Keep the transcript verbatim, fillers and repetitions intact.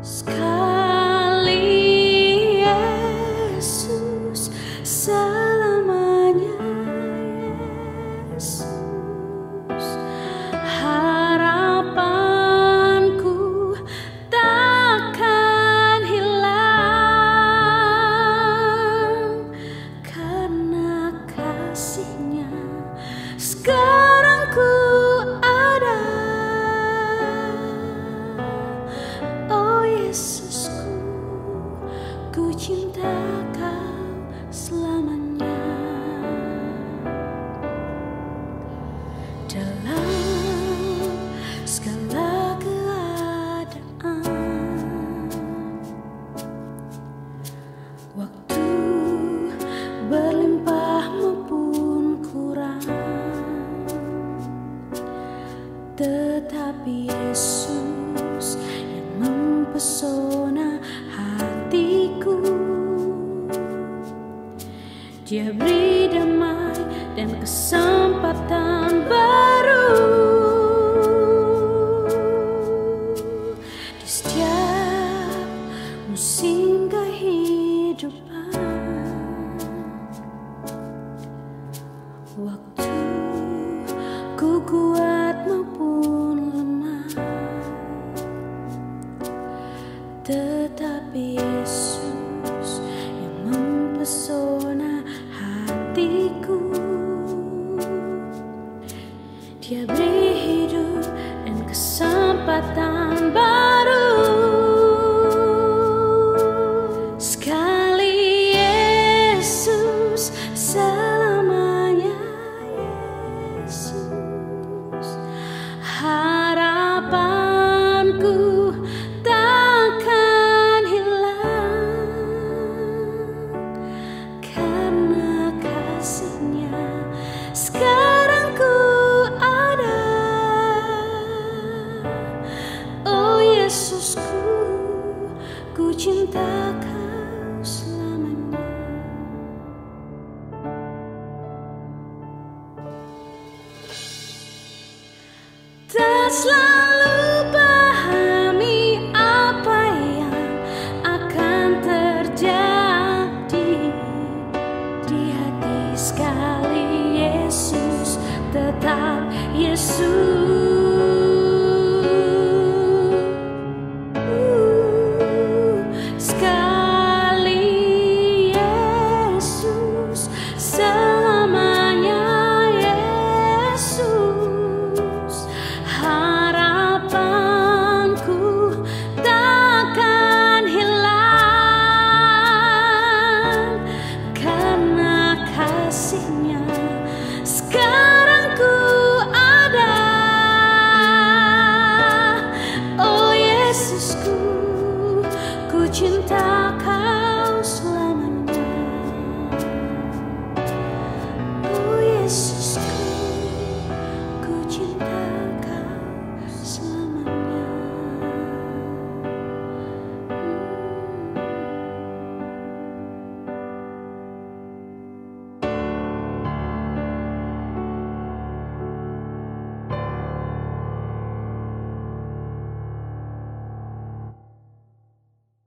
Sekali Yesus, selamanya Yesus, harapanku takkan hilang karena kasih-Nya. Sekarang ku ada, oh Yesusku, ku cinta Kau selamanya. Dalam segala keadaan, waktu berlimpah maupun kurang, tetapi Yesus yang mempesona hatiku. Dia beri damai dan kesempatan baru di setiap musim kehidupan. Waktu ku kuat maupun lemah, tetapi Yesus yang mempesona hatiku. Dia beri hidup dan kesempatan baru. Sekali Yesus, selamanya Yesus, harapanku takkan hilang karena kasih-Nya. Sekarang ku ada, oh Yesusku, ku cinta Kau selamanya. Tak selalu pahami apa yang akan terjadi di hati. Sekali Yesus, tetap Yesus.